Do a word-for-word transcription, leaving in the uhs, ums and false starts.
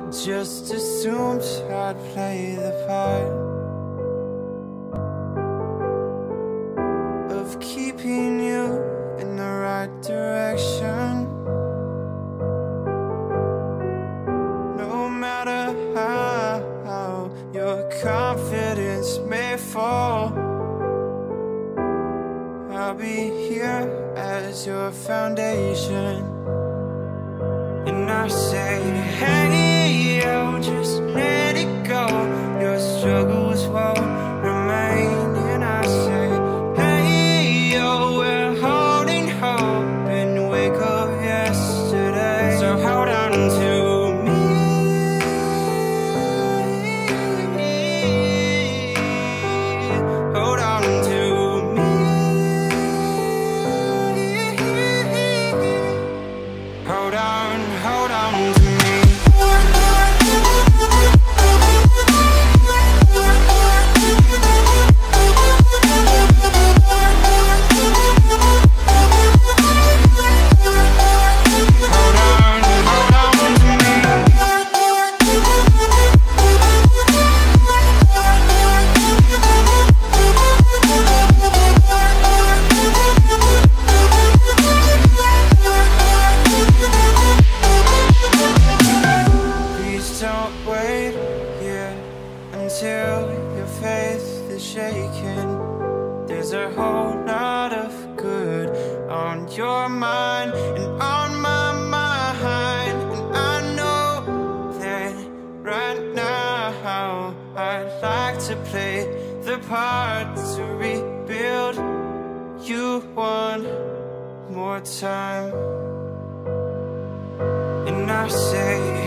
just assumed I'd play the part of keeping you in the right direction. No matter how your confidence may fall, I'll be here as your foundation. And I say, hey, yo, just let it go. Your struggles won't remain. And I say, hey, yo, we're holding hope and wake up yesterday. So hold on to me, hold on to me, hold on, hold on to me. Don't wait here until your faith is shaken. There's a whole lot of good on your mind and on my mind. And I know that right now I'd like to play the part to rebuild you one more time. And I say,